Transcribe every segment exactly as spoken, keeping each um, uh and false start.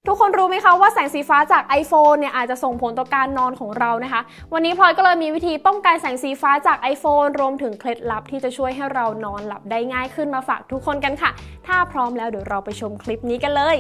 ทุกคนรู้ไหมคะว่าแสงสีฟ้าจาก iPhone เนี่ยอาจจะส่งผลต่อการนอนของเรานะคะวันนี้พลอยก็เลยมีวิธีป้องกันแสงสีฟ้าจาก iPhone รวมถึงเคล็ดลับที่จะช่วยให้เรานอนหลับได้ง่ายขึ้นมาฝากทุกคนกันค่ะถ้าพร้อมแล้วเดี๋ยวเราไปชมคลิปนี้กันเลย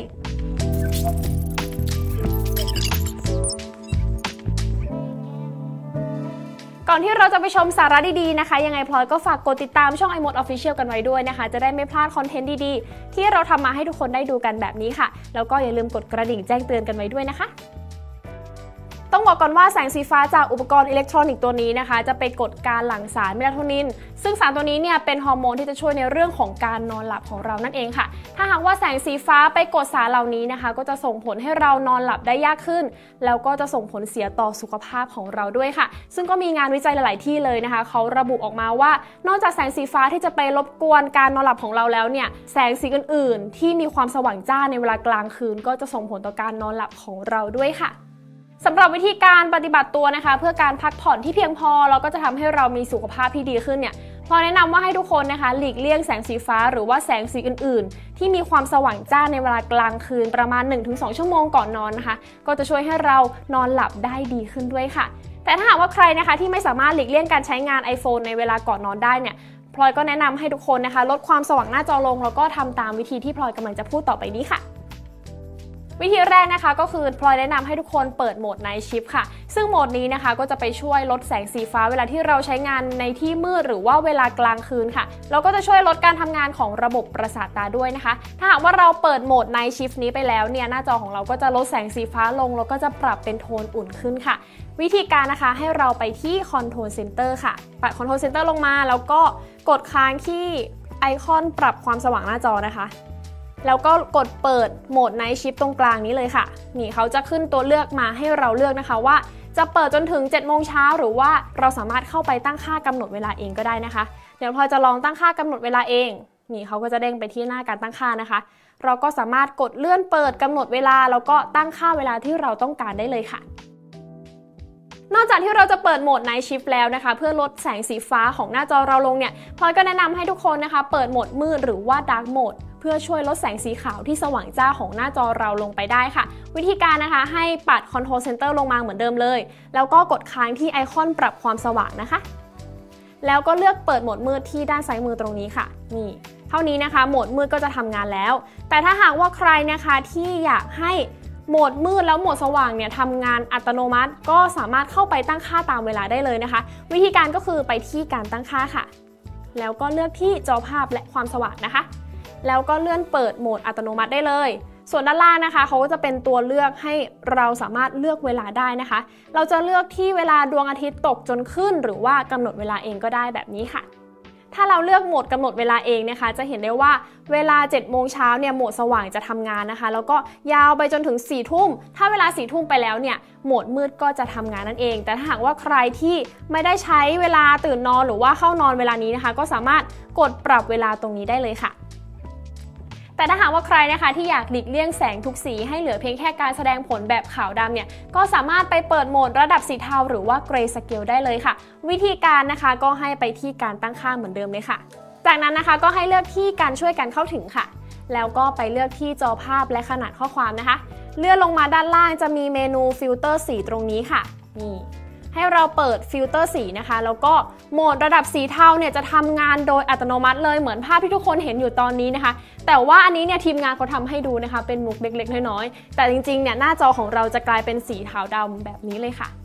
ก่อนที่เราจะไปชมสาระดีๆนะคะยังไงพลอยก็ฝากกดติดตามช่อง iMode Official กันไว้ด้วยนะคะจะได้ไม่พลาดคอนเทนต์ดีๆที่เราทำมาให้ทุกคนได้ดูกันแบบนี้ค่ะแล้วก็อย่าลืมกดกระดิ่งแจ้งเตือนกันไว้ด้วยนะคะต้องบอกก่อนว่าแสงสีฟ้าจากอุปกรณ์อิเล็กทรอนิกส์ตัวนี้นะคะจะไปกดการหลั่งสารเมลาโทนินซึ่งสารตัวนี้เนี่ยเป็นฮอร์โมนที่จะช่วยในเรื่องของการนอนหลับของเรานั่นเองค่ะถ้าหากว่าแสงสีฟ้าไปกดสารเหล่านี้นะคะก็จะส่งผลให้เรานอนหลับได้ยากขึ้นแล้วก็จะส่งผลเสียต่อสุขภาพของเราด้วยค่ะซึ่งก็มีงานวิจัยหลายๆที่เลยนะคะเขาระบุออกมาว่านอกจากแสงสีฟ้าที่จะไปรบกวนการนอนหลับของเราแล้วเนี่ยแสงสีอื่นๆที่มีความสว่างจ้าในเวลากลางคืนก็จะส่งผลต่อการนอนหลับของเราด้วยค่ะสำหรับวิธีการปฏิบัติตัวนะคะเพื่อการพักผ่อนที่เพียงพอแล้วก็จะทำให้เรามีสุขภาพที่ดีขึ้นเนี่ยพอแนะนำว่าให้ทุกคนนะคะหลีกเลี่ยงแสงสีฟ้าหรือว่าแสงสีอื่นๆที่มีความสว่างจ้าในเวลากลางคืนประมาณ หนึ่งถึงสอง ชั่วโมงก่อนนอนนะคะก็จะช่วยให้เรานอนหลับได้ดีขึ้นด้วยค่ะแต่ถ้าหากว่าใครนะคะที่ไม่สามารถหลีกเลี่ยงการใช้งาน iPhone ในเวลาก่อนนอนได้เนี่ยพลอยก็แนะนำให้ทุกคนนะคะลดความสว่างหน้าจอลงแล้วก็ทำตามวิธีที่พลอยกำลังจะพูดต่อไปนี้ค่ะวิธีแรกนะคะก็คือพลอยแนะนำให้ทุกคนเปิดโหมด Night Shift ค่ะซึ่งโหมดนี้นะคะก็จะไปช่วยลดแสงสีฟ้าเวลาที่เราใช้งานในที่มืดหรือว่าเวลากลางคืนค่ะแล้วก็จะช่วยลดการทำงานของระบบประสาทตาด้วยนะคะถ้าหากว่าเราเปิดโหมด Night Shift นี้ไปแล้วเนี่ยหน้าจอของเราก็จะลดแสงสีฟ้าลงแล้วก็จะปรับเป็นโทนอุ่นขึ้นค่ะวิธีการนะคะให้เราไปที่ Control Center ค่ะปัด Control Center ลงมาแล้วก็กดค้างที่ไอคอนปรับความสว่างหน้าจอนะคะแล้วก็กดเปิดโหมด Night Shift ตรงกลางนี้เลยค่ะนี่เขาจะขึ้นตัวเลือกมาให้เราเลือกนะคะว่าจะเปิดจนถึงเจ็ดโมงเช้าหรือว่าเราสามารถเข้าไปตั้งค่ากำหนดเวลาเองก็ได้นะคะเดี๋ยวพอจะลองตั้งค่ากำหนดเวลาเองนี่เขาก็จะเด้งไปที่หน้าการตั้งค่านะคะเราก็สามารถกดเลื่อนเปิดกำหนดเวลาแล้วก็ตั้งค่าเวลาที่เราต้องการได้เลยค่ะนอกจากที่เราจะเปิดโหมด Night Shift แล้วนะคะเพื่อลดแสงสีฟ้าของหน้าจอเราลงเนี่ยพลอยก็แนะนำให้ทุกคนนะคะเปิดโหมดมืดหรือว่า Dark Mode เพื่อช่วยลดแสงสีขาวที่สว่างจ้าของหน้าจอเราลงไปได้ค่ะวิธีการนะคะให้ปัด Control Center ลงมาเหมือนเดิมเลยแล้วก็กดค้างที่ไอคอนปรับความสว่างนะคะแล้วก็เลือกเปิดโหมดมืดที่ด้านซ้ายมือตรงนี้ค่ะนี่เท่านี้นะคะโหมดมืดก็จะทำงานแล้วแต่ถ้าหากว่าใครนะคะที่อยากให้โหมดมืดแล้วโหมดสว่างเนี่ยทำงานอัตโนมัติก็สามารถเข้าไปตั้งค่าตามเวลาได้เลยนะคะวิธีการก็คือไปที่การตั้งค่าค่ะแล้วก็เลือกที่จอภาพและความสว่างนะคะแล้วก็เลื่อนเปิดโหมดอัตโนมัติได้เลยส่วนด้านล่างนะคะเขาก็จะเป็นตัวเลือกให้เราสามารถเลือกเวลาได้นะคะเราจะเลือกที่เวลาดวงอาทิตย์ตกจนขึ้นหรือว่ากำหนดเวลาเองก็ได้แบบนี้ค่ะถ้าเราเลือกโหมดกำหนดเวลาเองนะคะจะเห็นได้ว่าเวลาเจ็ดโมงเช้าเนี่ยโหมดสว่างจะทำงานนะคะแล้วก็ยาวไปจนถึงสี่ทุ่มถ้าเวลาสี่ทุ่มไปแล้วเนี่ยโหมดมืดก็จะทำงานนั่นเองแต่ถ้าหากว่าใครที่ไม่ได้ใช้เวลาตื่นนอนหรือว่าเข้านอนเวลานี้นะคะก็สามารถกดปรับเวลาตรงนี้ได้เลยค่ะแต่ถ้าหากว่าใครนะคะที่อยากหลีกเลี่ยงแสงทุกสีให้เหลือเพียงแค่การแสดงผลแบบขาวดำเนี่ยก็สามารถไปเปิดโหมดระดับสีเทาหรือว่า Gray Scale ได้เลยค่ะวิธีการนะคะก็ให้ไปที่การตั้งค่าเหมือนเดิมเลยค่ะจากนั้นนะคะก็ให้เลือกที่การช่วยกันเข้าถึงค่ะแล้วก็ไปเลือกที่จอภาพและขนาดข้อความนะคะเลื่อนลงมาด้านล่างจะมีเมนูฟิลเตอร์สีตรงนี้ค่ะนี่ให้เราเปิดฟิลเตอร์สีนะคะแล้วก็โหมดระดับสีเทาเนี่ยจะทำงานโดยอัตโนมัติเลยเหมือนภาพที่ทุกคนเห็นอยู่ตอนนี้นะคะแต่ว่าอันนี้เนี่ยทีมงานเขาทำให้ดูนะคะเป็นมุกเล็กๆน้อยๆแต่จริงๆเนี่ยหน้าจอของเราจะกลายเป็นสีขาวดำแบบนี้เลยค่ะ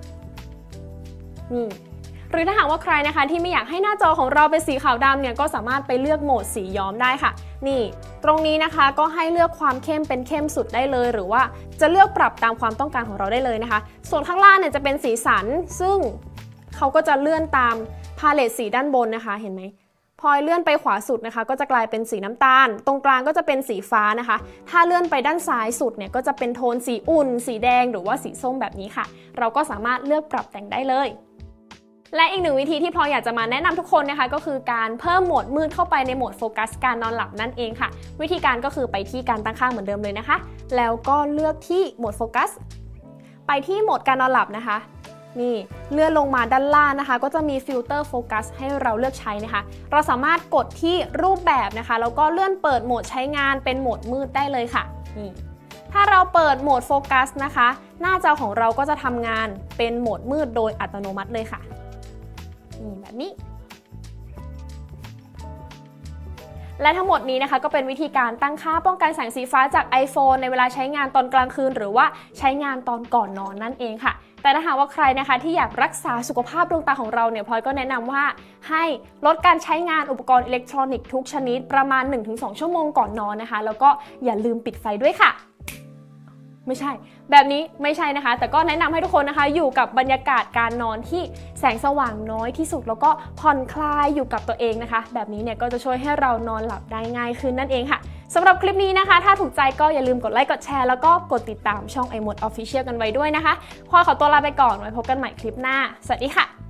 นี่หรือถ้าหากว่าใครนะคะที่ไม่อยากให้หน้าจอของเราเป็นสีขาวดำเนี่ยก็สามารถไปเลือกโหมดสีย้อมได้ค่ะนี่ตรงนี้นะคะก็ให้เลือกความเข้มเป็นเข้มสุดได้เลยหรือว่าจะเลือกปรับตามความต้องการของเราได้เลยนะคะส่วนข้างล่างเนี่ยจะเป็นสีสันซึ่งเขาก็จะเลื่อนตามพาเลตสีด้านบนนะคะเห็นไหมพอเลื่อนไปขวาสุดนะคะก็จะกลายเป็นสีน้ำตาลตรงกลางก็จะเป็นสีฟ้านะคะถ้าเลื่อนไปด้านซ้ายสุดเนี่ยก็จะเป็นโทนสีอุ่นสีแดงหรือว่าสีส้มแบบนี้ค่ะเราก็สามารถเลือกปรับแต่งได้เลยและอีกหนึ่งวิธีที่พลอยอยากจะมาแนะนำทุกคนนะคะก็คือการเพิ่มโหมดมืดเข้าไปในโหมดโฟกัสการนอนหลับนั่นเองค่ะวิธีการก็คือไปที่การตั้งค่าเหมือนเดิมเลยนะคะแล้วก็เลือกที่โหมดโฟกัสไปที่โหมดการนอนหลับนะคะนี่เลื่อนลงมาด้านล่างนะคะก็จะมีฟิลเตอร์โฟกัสให้เราเลือกใช้นะคะเราสามารถกดที่รูปแบบนะคะแล้วก็เลื่อนเปิดโหมดใช้งานเป็นโหมดมืดได้เลยค่ะนี่ถ้าเราเปิดโหมดโฟกัสนะคะหน้าจอของเราก็จะทำงานเป็นโหมดมืดโดยอัตโนมัติเลยค่ะนี่แบบนี้และทั้งหมดนี้นะคะก็เป็นวิธีการตั้งค่าป้องกันแสงสีฟ้าจาก iPhone ในเวลาใช้งานตอนกลางคืนหรือว่าใช้งานตอนก่อนนอนนั่นเองค่ะแต่ถ้าหากว่าใครนะคะที่อยากรักษาสุขภาพดวงตาของเราเนี่ยพลอยก็แนะนำว่าให้ลดการใช้งานอุปกรณ์อิเล็กทรอนิกส์ทุกชนิดประมาณ หนึ่งถึงสอง ชั่วโมงก่อนนอนนะคะแล้วก็อย่าลืมปิดไฟด้วยค่ะไม่ใช่แบบนี้ไม่ใช่นะคะแต่ก็แนะนำให้ทุกคนนะคะอยู่กับบรรยากาศการนอนที่แสงสว่างน้อยที่สุดแล้วก็ผ่อนคลายอยู่กับตัวเองนะคะแบบนี้เนี่ยก็จะช่วยให้เรานอนหลับได้ง่ายขึ้นนั่นเองค่ะสำหรับคลิปนี้นะคะถ้าถูกใจก็อย่าลืมกดไลค์กดแชร์แล้วก็กดติดตามช่อง iMode Official กันไว้ด้วยนะคะพลอยขอตัวลาไปก่อนไว้พบกันใหม่คลิปหน้าสวัสดีค่ะ